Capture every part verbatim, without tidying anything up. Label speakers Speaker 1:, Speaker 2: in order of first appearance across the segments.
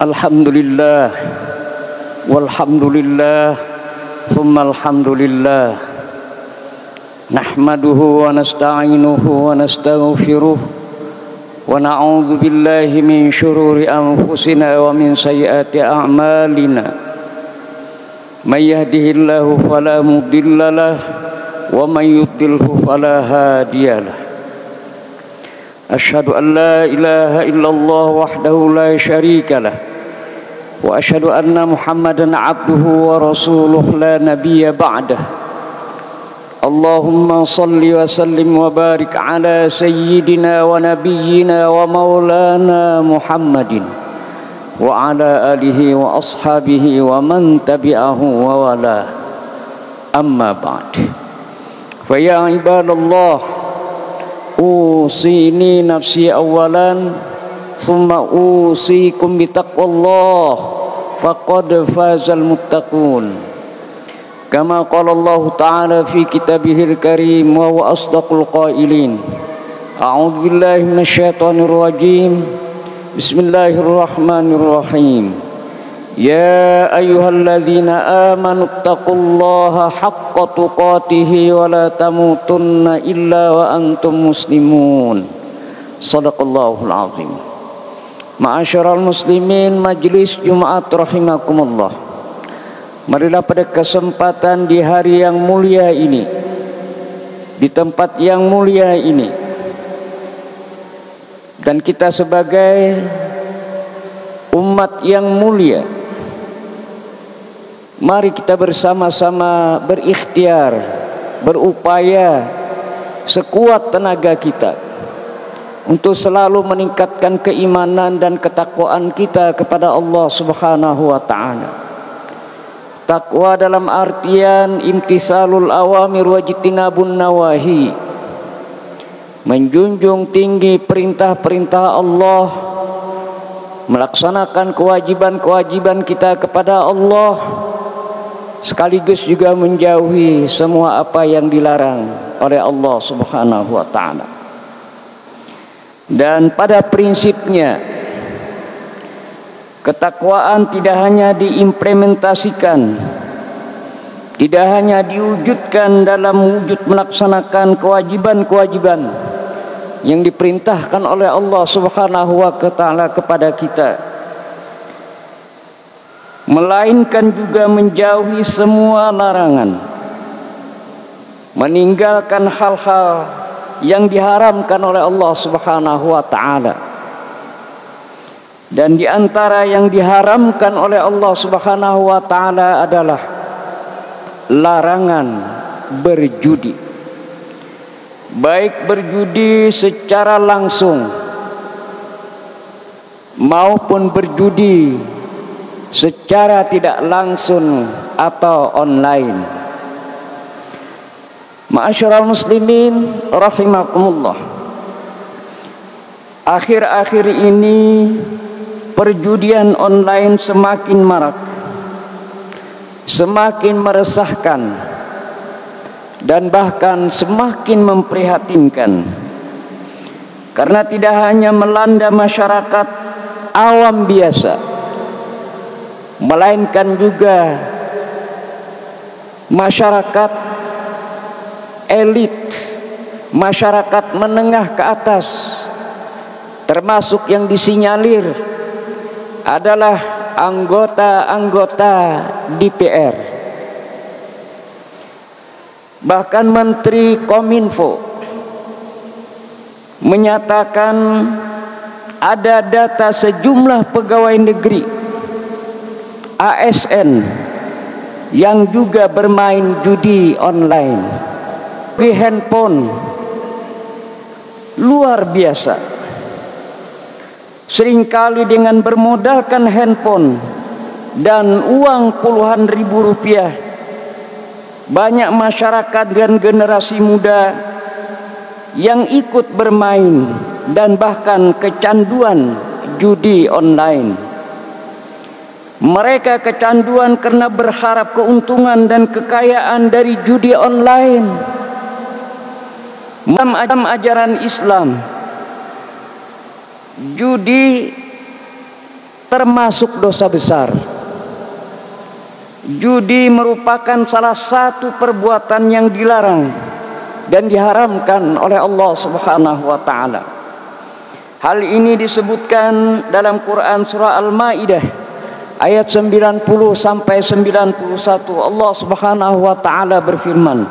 Speaker 1: Alhamdulillah, walhamdulillah, thumma alhamdulillah. Nahmaduhu wa nasta'inuhu wa nastaghfiruh wa na'udzu billahi min syururi anfusina wa min sayyiati a'malina. May yahdihillahu fala mudilla lahu wa may yudlilhu fala hadiyalah. Asyhadu an la ilaha illallah wahdahu la syarika lah wa asyhadu anna Muhammadan abduhu wa rasuluh la nabiyya ba'dah. Allahumma salli wa sallim wa barik ala sayyidina wa nabiyyina wa maulana Muhammadin wa ala alihi wa ashabihi wa man tabi'ahu wa wala. Amma ba'd. Fa ya ibadallah, usini nafsi awalan thumma usikum bitaqwallah faqad fazal muttaqun. Kama qala Allah Ta'ala fi kitabihil karim wa huwa asdaqul qailin. A'udzu billahi minasyaitonir rajim. Bismillahirrahmanirrahim. Ya ayyuhalladzina amanu taqullaha haqqa tuqatih wa la tamutunna illa wa antum muslimun. Shadaqallahul azim. Ma'asyiral muslimin, majelis Jumat rahimakumullah. Marilah pada kesempatan di hari yang mulia ini, di tempat yang mulia ini, dan kita sebagai umat yang mulia, mari kita bersama-sama berikhtiar, berupaya sekuat tenaga kita untuk selalu meningkatkan keimanan dan ketakwaan kita kepada Allah Subhanahu wa Ta'ala. Takwa dalam artian imtisalul awamir wa jitinabun nawahi, menjunjung tinggi perintah-perintah Allah, melaksanakan kewajiban-kewajiban kita kepada Allah, sekaligus juga menjauhi semua apa yang dilarang oleh Allah Subhanahu wa Ta'ala. Dan pada prinsipnya, ketakwaan tidak hanya diimplementasikan, tidak hanya diwujudkan dalam wujud melaksanakan kewajiban-kewajiban yang diperintahkan oleh Allah Subhanahu wa Ta'ala kepada kita, melainkan juga menjauhi semua larangan, meninggalkan hal-hal yang diharamkan oleh Allah Subhanahu wa Ta'ala. Dan di antara yang diharamkan oleh Allah Subhanahu wa Ta'ala adalah larangan berjudi, baik berjudi secara langsung maupun berjudi secara tidak langsung atau online. Ma'asyiral muslimin rahimakumullah, akhir-akhir ini perjudian online semakin marak, semakin meresahkan, dan bahkan semakin memprihatinkan, karena tidak hanya melanda masyarakat awam biasa, melainkan juga masyarakat elit, masyarakat menengah ke atas, termasuk yang disinyalir adalah anggota-anggota D P R. Bahkan Menteri Kominfo menyatakan ada data sejumlah pegawai negeri A S N yang juga bermain judi online di handphone luar biasa. Seringkali dengan bermodalkan handphone dan uang puluhan ribu rupiah, banyak masyarakat dan generasi muda yang ikut bermain dan bahkan kecanduan judi online. Mereka kecanduan karena berharap keuntungan dan kekayaan dari judi online. Dalam ajaran Islam, judi termasuk dosa besar. Judi merupakan salah satu perbuatan yang dilarang dan diharamkan oleh Allah Subhanahu wa taala. Hal ini disebutkan dalam Quran surah Al-Maidah ayat sembilan puluh sampai sembilan puluh satu. Allah Subhanahu wa taala berfirman,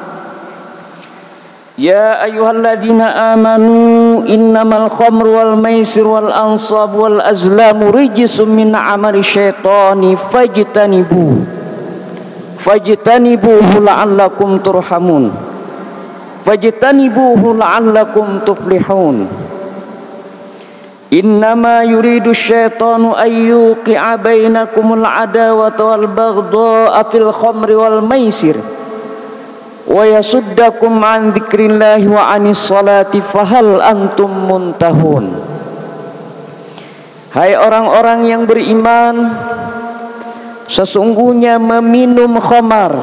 Speaker 1: Ya ayyuhalladzina amanu innamal khamru wal maisir wal ansab wal azlamu rijsum min amali syaitani fajtanibuh fajtanibuhu la'allakum turhamun fajtanibuhu la'allakum tuflihun. Innama yuridu syaitanu ayyuqi'a bainakumul adawata wal baghdha'a fil khamri wal maisir wa yasuddakum an dzikrillahi wa anis salati fahal antum muntahun. Hai orang-orang yang beriman, sesungguhnya meminum khamar,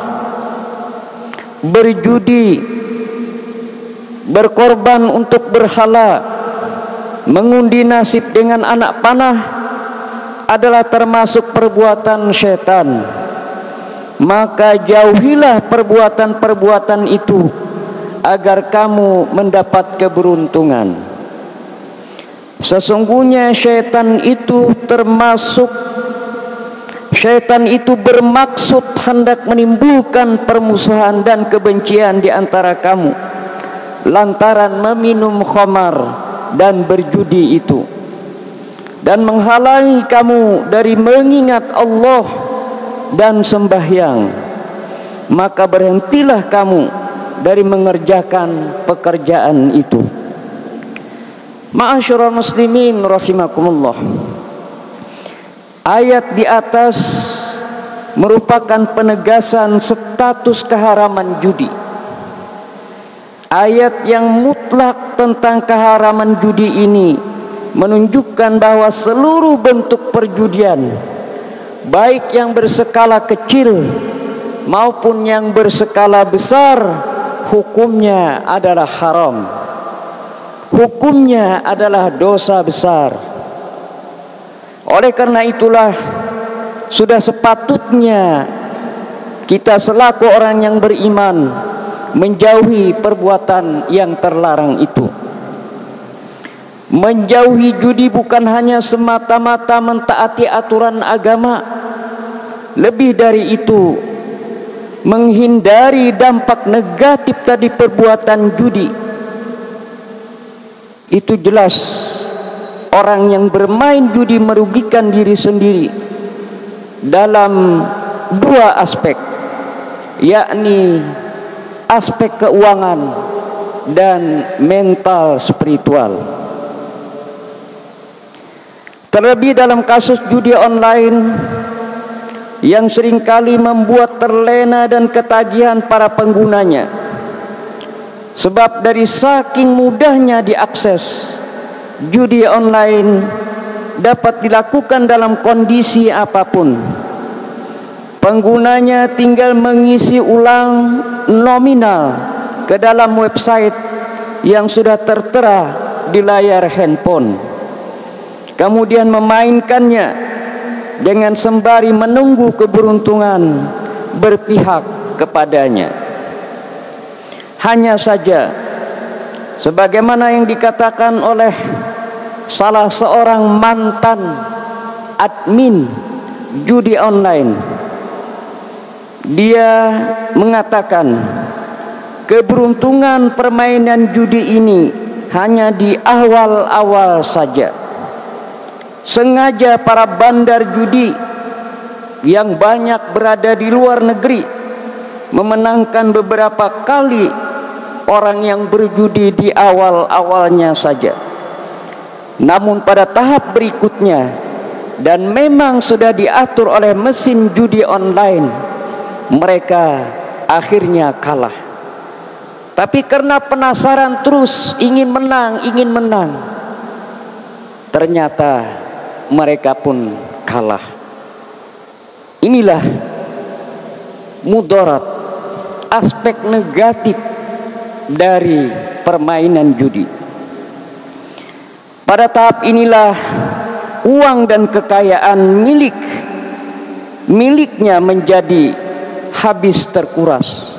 Speaker 1: berjudi, berkorban untuk berhala, mengundi nasib dengan anak panah adalah termasuk perbuatan syaitan. Maka jauhilah perbuatan-perbuatan itu agar kamu mendapat keberuntungan. Sesungguhnya syaitan itu termasuk Syaitan itu bermaksud hendak menimbulkan permusuhan dan kebencian di antara kamu lantaran meminum khamar dan berjudi itu, dan menghalangi kamu dari mengingat Allah dan sembahyang. Maka berhentilah kamu dari mengerjakan pekerjaan itu. Ma'asyiral muslimin rahimakumullah, ayat di atas merupakan penegasan status keharaman judi. Ayat yang mutlak tentang keharaman judi ini menunjukkan bahwa seluruh bentuk perjudian, baik yang berskala kecil maupun yang berskala besar, hukumnya adalah haram. Hukumnya adalah dosa besar. Oleh karena itulah sudah sepatutnya kita selaku orang yang beriman menjauhi perbuatan yang terlarang itu. Menjauhi judi bukan hanya semata-mata mentaati aturan agama, lebih dari itu menghindari dampak negatif tadi perbuatan judi. Itu jelas orang yang bermain judi merugikan diri sendiri dalam dua aspek, yakni aspek keuangan dan mental spiritual. Terlebih dalam kasus judi online yang seringkali membuat terlena dan ketagihan para penggunanya. Sebab dari saking mudahnya diakses, judi online dapat dilakukan dalam kondisi apapun. Penggunanya tinggal mengisi ulang nominal ke dalam website yang sudah tertera di layar handphone, kemudian memainkannya dengan sembari menunggu keberuntungan berpihak kepadanya. Hanya saja, sebagaimana yang dikatakan oleh salah seorang mantan admin judi online, dia mengatakan keberuntungan permainan judi ini hanya di awal-awal saja. Sengaja para bandar judi yang banyak berada di luar negeri memenangkan beberapa kali orang yang berjudi di awal-awalnya saja. Namun pada tahap berikutnya, dan memang sudah diatur oleh mesin judi online, mereka akhirnya kalah. Tapi karena penasaran terus ingin menang, ingin menang, ternyata mereka pun kalah. Inilah mudarat, aspek negatif dari permainan judi. Pada tahap inilah uang dan kekayaan milik miliknya menjadi habis terkuras.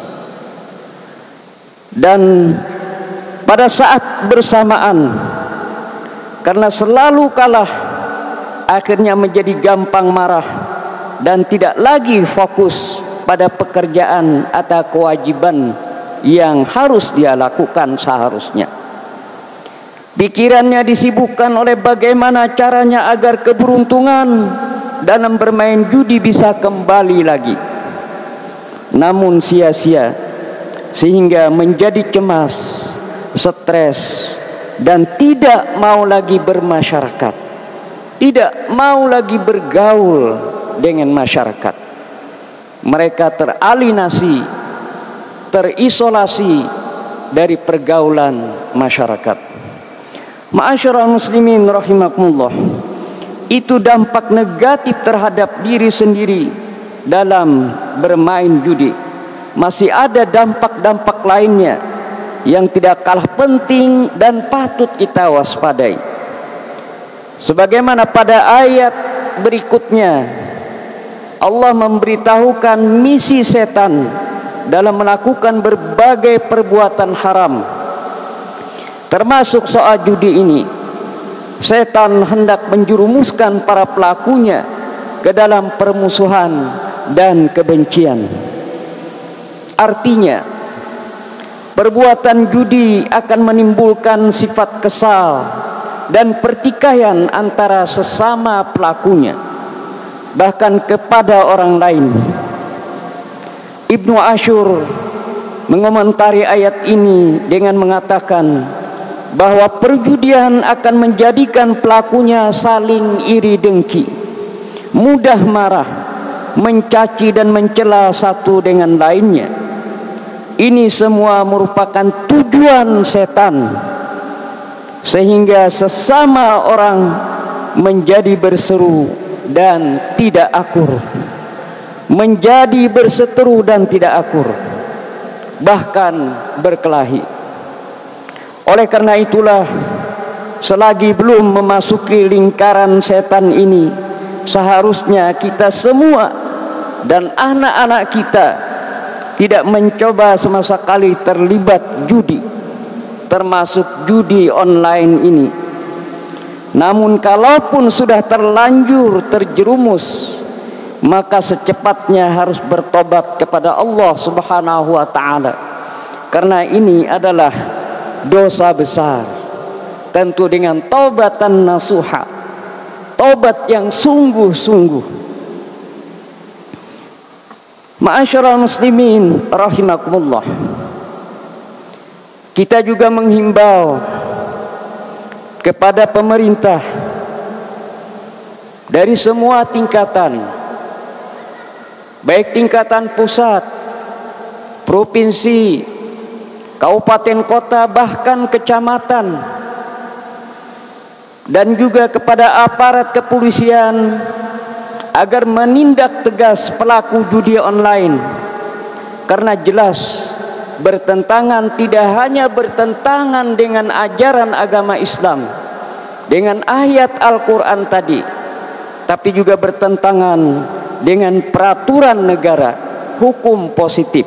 Speaker 1: Dan pada saat bersamaan, karena selalu kalah, akhirnya menjadi gampang marah dan tidak lagi fokus pada pekerjaan atau kewajiban yang harus dia lakukan seharusnya. Pikirannya disibukkan oleh bagaimana caranya agar keberuntungan dalam bermain judi bisa kembali lagi. Namun sia-sia, sehingga menjadi cemas, stres, dan tidak mau lagi bermasyarakat, tidak mau lagi bergaul dengan masyarakat. Mereka teralinasi, terisolasi dari pergaulan masyarakat. Ma'asyiral muslimin rahimakumullah, itu dampak negatif terhadap diri sendiri dalam bermain judi. Masih ada dampak-dampak lainnya yang tidak kalah penting dan patut kita waspadai. Sebagaimana pada ayat berikutnya Allah memberitahukan misi setan dalam melakukan berbagai perbuatan haram, termasuk soal judi ini. Setan hendak menjerumuskan para pelakunya ke dalam permusuhan dan kebencian. Artinya, perbuatan judi akan menimbulkan sifat kesal dan pertikaian antara sesama pelakunya, bahkan kepada orang lain. Ibnu Ashur mengomentari ayat ini dengan mengatakan bahwa perjudian akan menjadikan pelakunya saling iri dengki, mudah marah, mencaci dan mencela satu dengan lainnya. Ini semua merupakan tujuan setan, sehingga sesama orang menjadi berseru dan tidak akur, menjadi berseteru dan tidak akur, bahkan berkelahi. Oleh karena itulah, selagi belum memasuki lingkaran setan ini, seharusnya kita semua dan anak-anak kita tidak mencoba sama sekali terlibat judi, termasuk judi online ini. Namun kalaupun sudah terlanjur terjerumus, maka secepatnya harus bertobat kepada Allah Subhanahu wa taala, karena ini adalah dosa besar. Tentu dengan taubatan nasuha, taubat yang sungguh-sungguh. Ma'asyiral muslimin rahimakumullah, kita juga menghimbau kepada pemerintah dari semua tingkatan, baik tingkatan pusat, provinsi, kabupaten kota, bahkan kecamatan, dan juga kepada aparat kepolisian agar menindak tegas pelaku judi online, karena jelas bertentangan, tidak hanya bertentangan dengan ajaran agama Islam, dengan ayat Al-Quran tadi, tapi juga bertentangan dengan peraturan negara, hukum positif.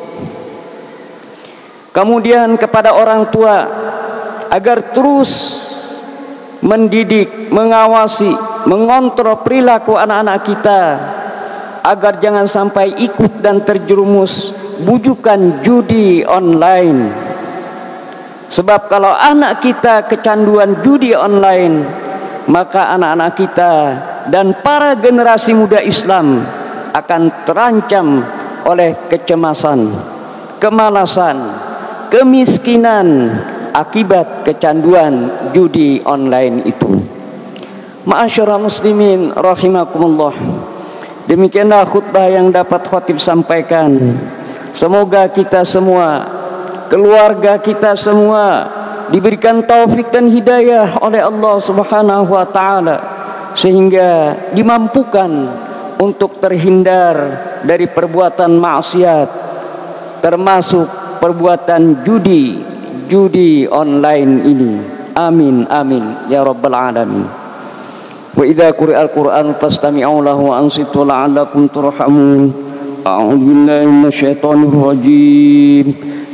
Speaker 1: Kemudian kepada orang tua agar terus mendidik, mengawasi, mengontrol perilaku anak-anak kita agar jangan sampai ikut dan terjerumus bujukan judi online. Sebab kalau anak kita kecanduan judi online, maka anak-anak kita dan para generasi muda Islam akan terancam oleh kecemasan, kemalasan, kemiskinan akibat kecanduan judi online itu. Ma'asyiral muslimin rahimakumullah, demikianlah khutbah yang dapat khatib sampaikan. Semoga kita semua, keluarga kita semua diberikan taufik dan hidayah oleh Allah Subhanahu wa taala, sehingga dimampukan untuk terhindar dari perbuatan maksiat, termasuk perbuatan judi, judi online ini. Amin, amin, ya rabbal alamin. Wa idza quri'al Qur'an fastami'u lahu wa ansitu la'allakum turhamun. A'udzu billahi minasyaitonir rajim.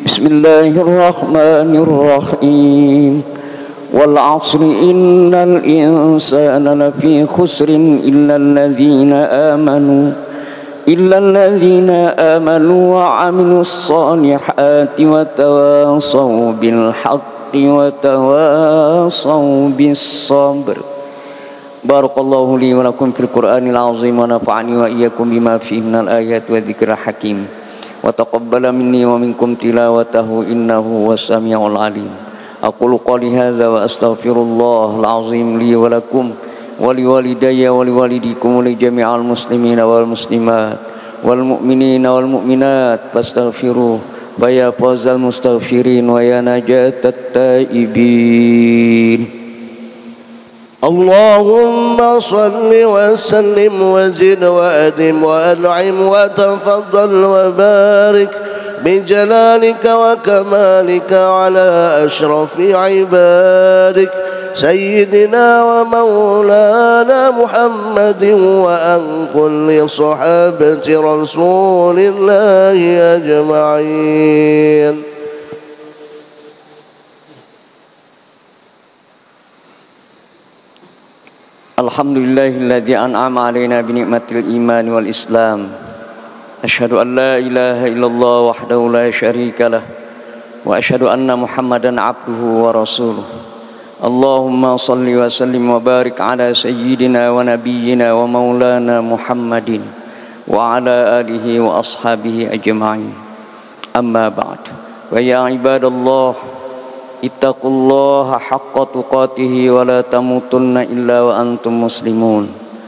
Speaker 1: Bismillahirrahmanirrahim. Wal 'asri innal insana lafi khusrin illa alladzina amanu illa alladzina amanu wa 'amilus solihati wa tawasaw bil haqqi wa tawasaw bis sabr. Barakallahu li wa lakum fil Qur'anil azim wa nafa'ani wa iyyakum bima fihi minal ayati wa dzikril hakim wa taqabbala minni wa minkum tilawatahu innahu was-sami'ul alim. Aqulu qali hadza wa astaghfirullahal azim li wa lakum wa liwalidayya wa liwalidikum wa li jami'il muslimina wal muslimat wal mu'minina wal mu'minat fastaghfiruh fa ya fawzal mustaghfirin wa ya najatat taibin.
Speaker 2: اللهم صل وسلم وزد وأدم وأنعم وتفضل وبارك بجلالك وكمالك على أشرف عبادك سيدنا ومولانا محمد وأن كل صحابة رسول الله أجمعين.
Speaker 1: Alhamdulillahilladzi an'ama alaina bi ni'matil iman wal islam. Asyhadu an la ilaha illallah wahdahu la syarika lah wa asyhadu anna Muhammadan abduhu wa rasuluh. Allahumma salli wa sallim wa barik ala sayyidina wa nabiyyina wa maulana Muhammadin wa ala alihi wa ashabihi ajma'in. Amma ba'd. Wa ya ibadallah ittaqullaha haqqa tuqatih wa la tamutunna illa wa antum muslimun.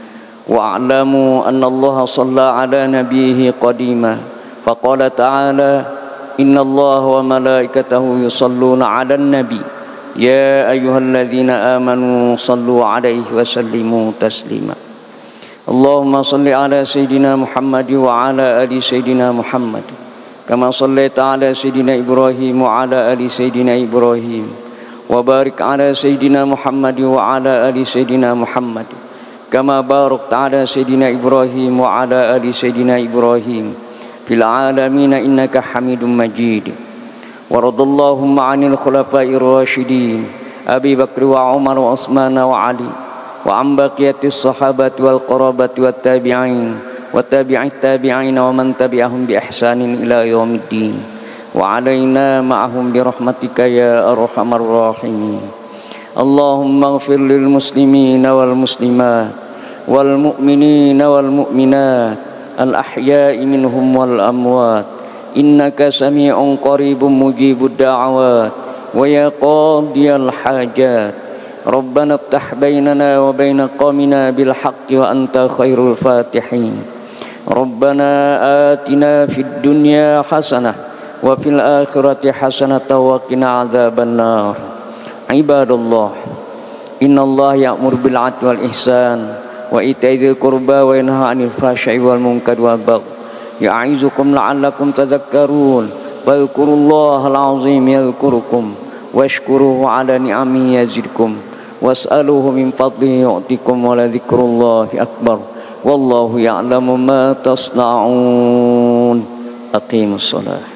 Speaker 1: Wa'lamu anna Allah shalla ala nabiyhi qadima faqala ta'ala inna Allah wa malaikatahu yusalluna 'alan nabi ya ayyuhalladzina amanu sallu 'alaihi wa sallimu taslima. Allahumma salli ala sayyidina Muhammad wa ala ali sayyidina Muhammad kama sallaita ala sayyidina Ibrahim wa ala ali sayyidina Ibrahim wa barik ala sayyidina Muhammad wa ala ali sayyidina Muhammad kama barakta ala sayyidina Ibrahim wa ala ali sayyidina Ibrahim fil alamin innaka Hamidum Majid. Wa radallahumma 'anil khulafa'ir rasyidin Abi Bakr wa Umar wa Utsman wa Ali wa an baqiyatis sahabati wal qarabati wat tabi'in wa tabi'it tabi'in wa man tabi'ahum bi ihsanin ila yaumiddin wa 'alaina ma'ahum bi rahmatika ya arhamar rahimin. Allahumma ighfir lil muslimina wal muslimat wal mu'minina wal mu'minat al ahya'i minhum wal amwat innaka sami'un qaribun mujibud da'awat wa ya qadiyal hajat. Rabbana iftah bainana wa baina qawmina bil haqqi wa anta khairul fatihin. Rabbana atina fid dunya hasanah wa fil akhirati hasanah wa qina adzaban nar. Ibadallah, innallaha ya'muru bil 'adli wal ihsan wa ita'i dzil qurba wa yanha 'anil fahsya'i wal munkari wal baghi ya'izukum la'allakum tadhakkarun. Fadhkurullahal 'azim yadhkurukum washkuruhu 'ala ni'amihi yazidkum was'aluhu min fadlihi yu'tikum wa la dzikrullahi akbar. Wallahu ya'lamu ma tasna'un. Aqimus shalah.